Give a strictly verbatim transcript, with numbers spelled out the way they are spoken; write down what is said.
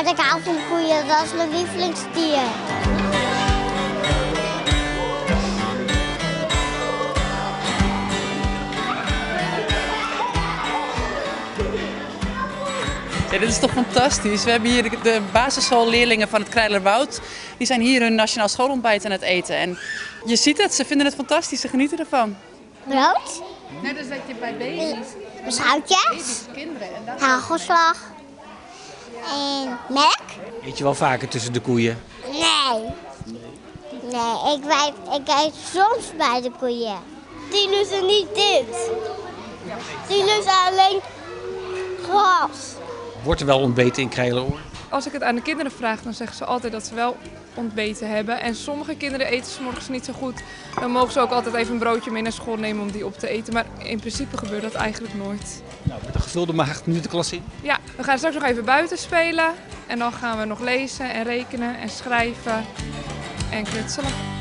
Want ik hou van koeien, dat is mijn lievelingsdier. Ja, dit is toch fantastisch. We hebben hier de, de basisschoolleerlingen van het Krijlerwoud. Die zijn hier hun nationaal schoolontbijt aan het eten. En je ziet het, ze vinden het fantastisch, ze genieten ervan. Brood? Net als dat je bij baby's, Zoutjes, kinderen en dat hagelslag en melk? Eet je wel vaker tussen de koeien? Nee. Nee, ik, weet, ik eet soms bij de koeien. Die lussen niet dit. Die lussen alleen gras. Wordt er wel ontbeten in Krijleroord? Als ik het aan de kinderen vraag, dan zeggen ze altijd dat ze wel ontbeten hebben. En sommige kinderen eten 's morgens niet zo goed. Dan mogen ze ook altijd even een broodje mee naar school nemen om die op te eten. Maar in principe gebeurt dat eigenlijk nooit. Nou, met een gevulde maag nu de klas in. Ja, we gaan straks nog even buiten spelen. En dan gaan we nog lezen en rekenen en schrijven en knutselen.